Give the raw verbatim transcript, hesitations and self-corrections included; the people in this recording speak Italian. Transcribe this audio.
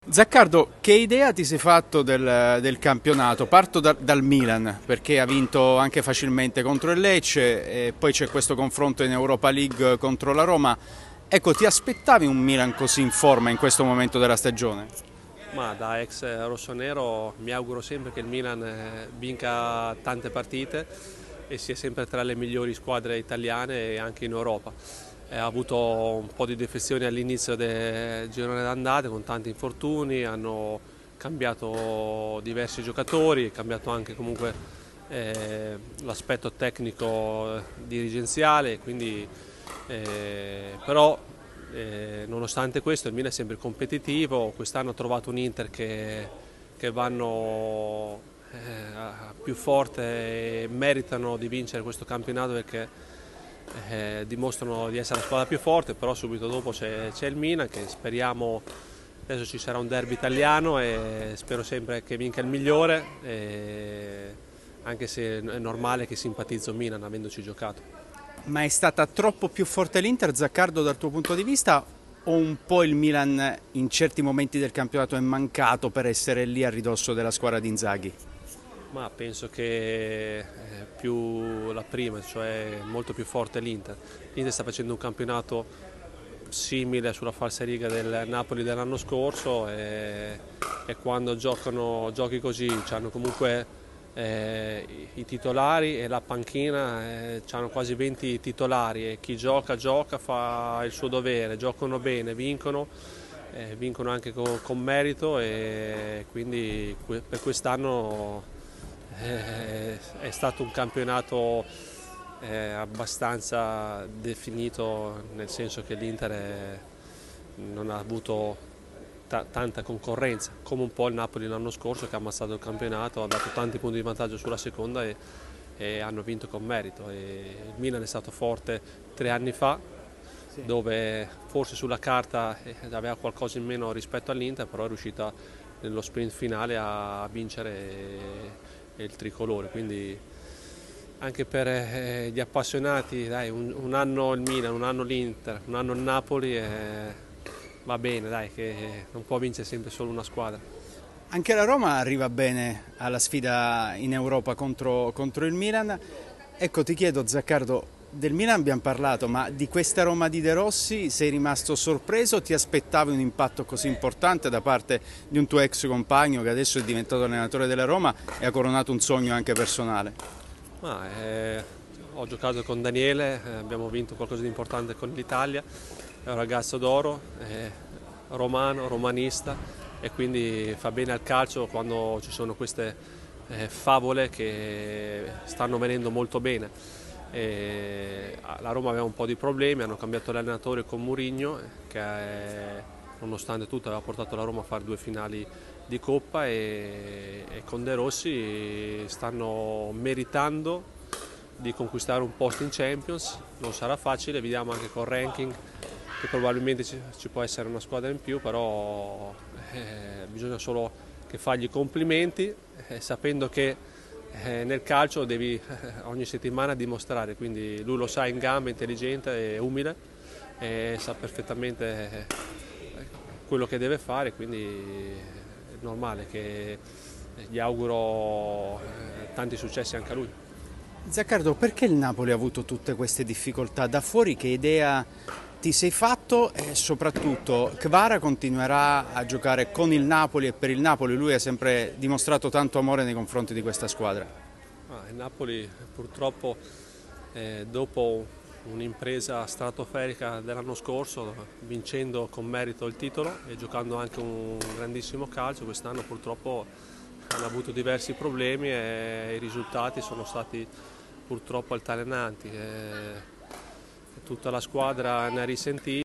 Zaccardo, che idea ti sei fatto del, del campionato? Parto da- dal Milan, perché ha vinto anche facilmente contro il Lecce e poi c'è questo confronto in Europa League contro la Roma. Ecco, ti aspettavi un Milan così in forma in questo momento della stagione? Ma da ex rossonero mi auguro sempre che il Milan eh, vinca tante partite e sia sempre tra le migliori squadre italiane e anche in Europa. Eh, Ha avuto un po' di defezioni all'inizio del girone d'andata con tanti infortuni, hanno cambiato diversi giocatori, è cambiato anche comunque eh, l'aspetto tecnico eh, dirigenziale, quindi, eh, però eh, nonostante questo il Milan è sempre competitivo, quest'anno ha trovato un Inter che, che vanno eh, più forte e meritano di vincere questo campionato perché eh, dimostrano di essere la squadra più forte, però subito dopo c'è il Milan che speriamo, adesso ci sarà un derby italiano e spero sempre che vinca il migliore, e, anche se è normale che simpatizzo Milan avendoci giocato. Ma è stata troppo più forte l'Inter, Zaccardo, dal tuo punto di vista? O un po' il Milan in certi momenti del campionato è mancato per essere lì a ridosso della squadra di Inzaghi? Ma penso che eh, più la prima, cioè molto più forte l'Inter. L'Inter sta facendo un campionato simile sulla falsariga del Napoli dell'anno scorso e, e quando giocano giochi così hanno comunque eh, i, i titolari e la panchina, eh, hanno quasi venti titolari e chi gioca gioca, fa il suo dovere, giocano bene, vincono, eh, vincono anche con, con merito e quindi per quest'anno eh, è stato un campionato eh, abbastanza definito, nel senso che l'Inter è- non ha avuto ta- tanta concorrenza, come un po' il Napoli l'anno scorso che ha ammazzato il campionato, ha dato tanti punti di vantaggio sulla seconda e, e hanno vinto con merito. E il Milan è stato forte tre anni fa, dove forse sulla carta eh, aveva qualcosa in meno rispetto all'Inter, però è riuscita nello sprint finale a vincere il tricolore, quindi anche per eh, gli appassionati, dai, un, un anno il Milan, un anno l'Inter, un anno il Napoli, eh, va bene, dai, che non può vincere sempre solo una squadra. Anche la Roma arriva bene alla sfida in Europa contro, contro il Milan. Ecco, ti chiedo, Zaccardo, del Milan abbiamo parlato, ma di questa Roma di De Rossi sei rimasto sorpreso? Ti aspettavi un impatto così importante da parte di un tuo ex compagno che adesso è diventato allenatore della Roma e ha coronato un sogno anche personale? Ma, eh, ho giocato con Daniele, eh, abbiamo vinto qualcosa di importante con l'Italia, è un ragazzo d'oro, eh, romano, romanista e quindi fa bene al calcio quando ci sono queste eh, favole che stanno venendo molto bene. E la Roma aveva un po' di problemi, hanno cambiato l'allenatore con Mourinho che è, nonostante tutto aveva portato la Roma a fare due finali di Coppa e, e con De Rossi stanno meritando di conquistare un posto in Champions, non sarà facile, vediamo anche col ranking che probabilmente ci, ci può essere una squadra in più, però eh, bisogna solo che fargli i complimenti eh, sapendo che eh, nel calcio devi eh, ogni settimana dimostrare, quindi lui lo sa, in gamba, è intelligente e umile e sa perfettamente eh, quello che deve fare, quindi è normale che gli auguro eh, tanti successi anche a lui. Zaccardo, perché il Napoli ha avuto tutte queste difficoltà? Da fuori che idea ti sei fatto e soprattutto Kvara continuerà a giocare con il Napoli e per il Napoli, lui ha sempre dimostrato tanto amore nei confronti di questa squadra. Ah, il Napoli purtroppo eh, dopo un'impresa stratosferica dell'anno scorso, vincendo con merito il titolo e giocando anche un grandissimo calcio, quest'anno purtroppo hanno avuto diversi problemi e i risultati sono stati purtroppo altalenanti. E tutta la squadra ne ha risentito.